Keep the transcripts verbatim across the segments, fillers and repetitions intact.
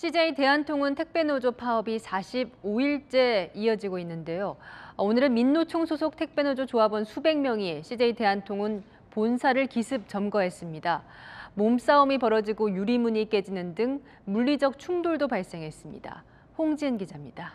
씨제이 대한통운 택배노조 파업이 사십오 일째 이어지고 있는데요. 오늘은 민노총 소속 택배노조 조합원 수백 명이 씨제이 대한통운 본사를 기습 점거했습니다. 몸싸움이 벌어지고 유리문이 깨지는 등 물리적 충돌도 발생했습니다. 홍지은 기자입니다.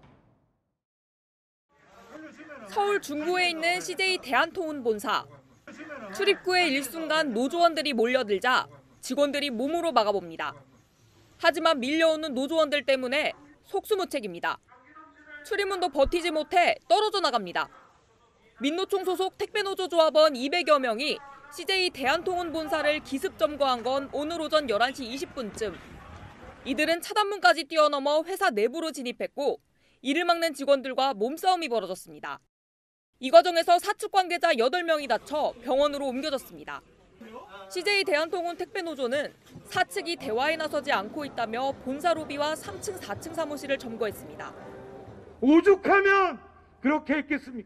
서울 중구에 있는 씨제이 대한통운 본사. 출입구에 일순간 노조원들이 몰려들자 직원들이 몸으로 막아봅니다. 하지만 밀려오는 노조원들 때문에 속수무책입니다. 출입문도 버티지 못해 떨어져 나갑니다. 민노총 소속 택배노조 조합원 이백여 명이 씨제이 대한통운 본사를 기습 점거한 건 오늘 오전 열한 시 이십 분쯤. 이들은 차단문까지 뛰어넘어 회사 내부로 진입했고 이를 막는 직원들과 몸싸움이 벌어졌습니다. 이 과정에서 사측 관계자 여덟 명이 다쳐 병원으로 옮겨졌습니다. 씨제이 대한통운 택배노조는 사측이 대화에 나서지 않고 있다며 본사 로비와 삼 층, 사 층 사무실을 점거했습니다. 오죽하면 그렇게 했겠습니까?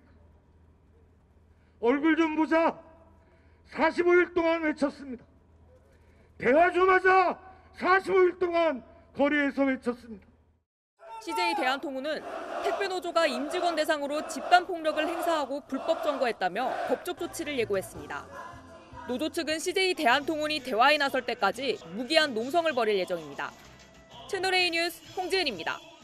얼굴 좀 보자. 사십오 일 동안 외쳤습니다. 대화 좀 하자. 사십오 일 동안 거리에서 외쳤습니다. 씨제이 대한통운은 택배노조가 임직원 대상으로 집단 폭력을 행사하고 불법 점거했다며 법적 조치를 예고했습니다. 노조 측은 씨제이 대한통운이 대화에 나설 때까지 무기한 농성을 벌일 예정입니다. 채널A 뉴스 홍지은입니다.